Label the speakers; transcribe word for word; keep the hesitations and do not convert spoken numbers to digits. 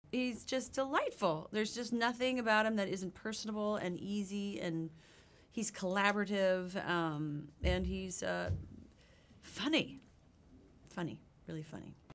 Speaker 1: he's just delightful. There's just nothing about him that isn't personable and easy, and he's collaborative, um, and he's uh, funny. Funny, really funny.